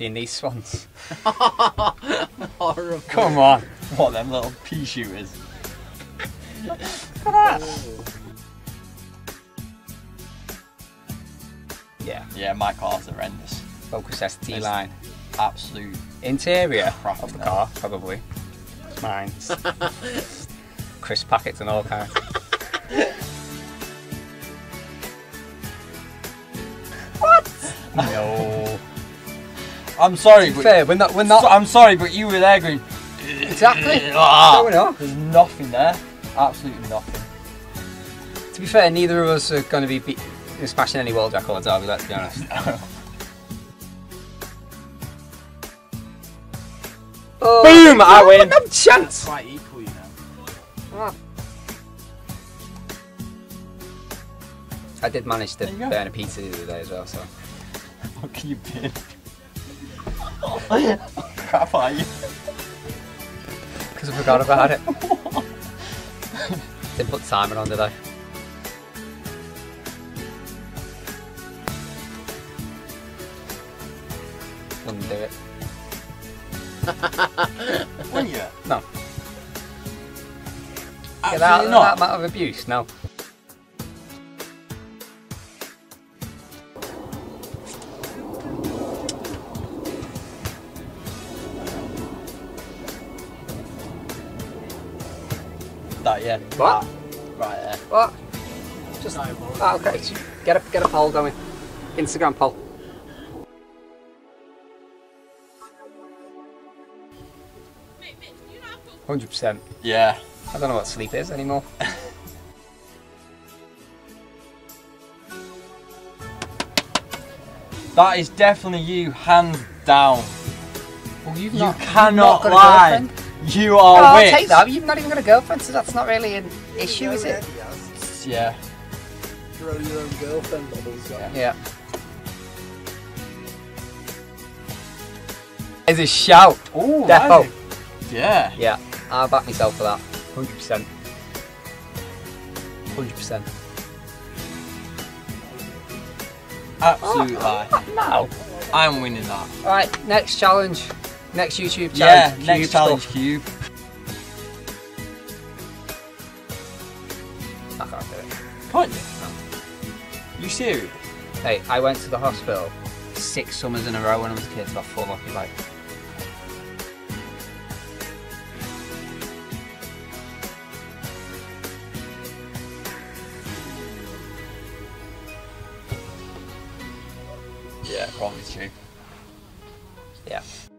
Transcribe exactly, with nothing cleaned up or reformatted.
Seen these swans? Horrible. Come on. What, them little pea shooters? Look at that. Yeah. Yeah, my car's horrendous. Focus S T It's line. Absolute. Interior crap of the now. car, probably. Mine's. Crisp packets and all kinds. What? No. I'm sorry, To be but fair, we're not. We're not. So- I'm sorry, but you were there going. Exactly. Ah. Going off. There's nothing there. Absolutely nothing. To be fair, neither of us are going to be be smashing any world records, are we? Let's be honest. Oh, Boom! I win. No chance. Quite equal, you know. Ah. I did manage to There you go. burn a pizza the other day as well, so. What can you bin? Crap, are you? Because I forgot about it. Didn't put the timer on, did I? Wouldn't do it. Wouldn't you? No. Get Absolutely out of not. that amount of abuse, no. That, yeah. What? That. Right there. What? Just. Ah, okay. Get a get a poll going. Instagram poll. Hundred percent. Yeah. I don't know what sleep is anymore. That is definitely you, hands down. Well, you've You not, cannot you've not got a lie. girlfriend. You Oh, are I'll witch. take that. You've not even got a girlfriend, so that's not really an issue, is it? Yeah. Throw your own girlfriend bubbles on. Yeah. Is a shout. Ooh, Defo. Yeah. Yeah, I'll back myself for that. Hundred percent. Hundred percent. Absolute lie. No. I'm winning that. Right, next challenge. Next YouTube Yeah, challenge. next Cube challenge, stuff. cube. I can't do it. Can't you? You serious? Hey, I went to the hospital six summers in a row when I was a kid, got full hockey bike. Yeah, probably true. Yeah.